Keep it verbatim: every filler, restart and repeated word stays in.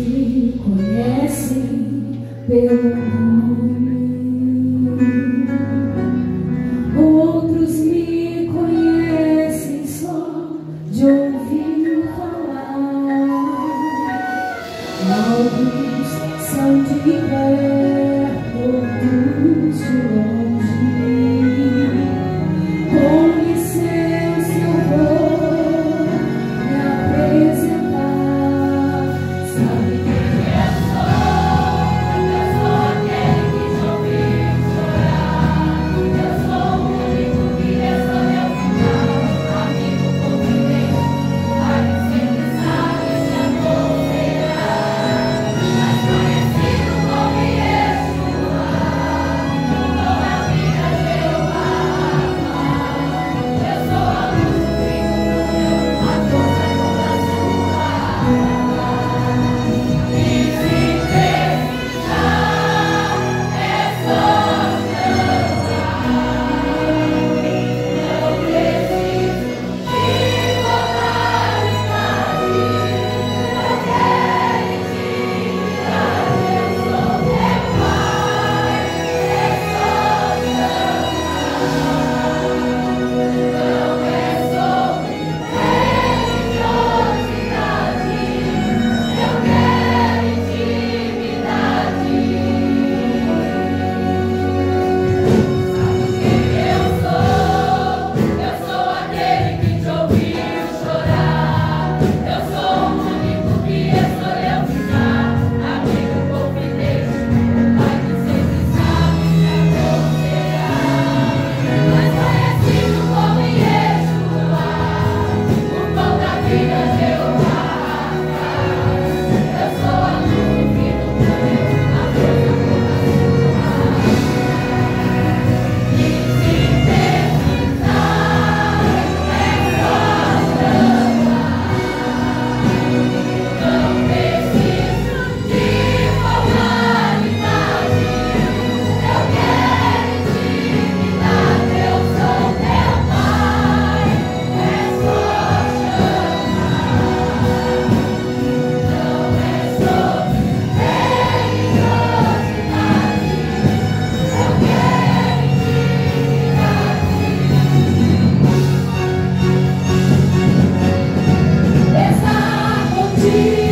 te conhecem pelo nome, outros me conhecem só de ouvir falar. Alguns são de perto, outros de longe. Com licença eu vou me apresentar. Sabe quem eu sou? Eu sou aquele que te ouviu chorar. Eu sou o único que restou meu final. Amigo confidente, pai que sempre sabe te aconselhar. Mas conhecido como Yeshua, toda a vida Jeová. Eu sou a luz do brilho do meu, a força toda sua. E se precisar, é só chamar. Não preciso de formalidade. Eu quero intimidade. Eu sou teu pai. É só chamar. Não é sobre religiosidade. Eu quero intimidade. Sabe quem eu sou? Eu sou aquele que te ouviu chorar. Eu sou o único que escolheu ficar. Amigo confidente, pai que sempre sabe te aconselhar. Mas conhecido como Yeshua, o pão da vida Jeová. Eu sou a luz do fim do túnel, a força toda sua. E se precisar, é só chamar. Não preciso de formalidade. Eu quero intimidade. Eu sou teu pai. É só chamar. Não é sobre religiosidade. Eu quero intimidade. Estar contigo.